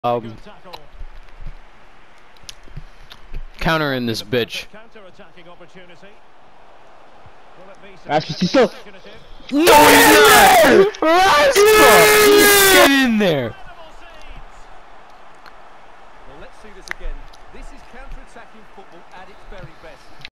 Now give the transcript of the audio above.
Counter in this bitch. Actually, she's still. No, he's not! Get in there! Well, let's see this again. This is counter-attacking football at its very best.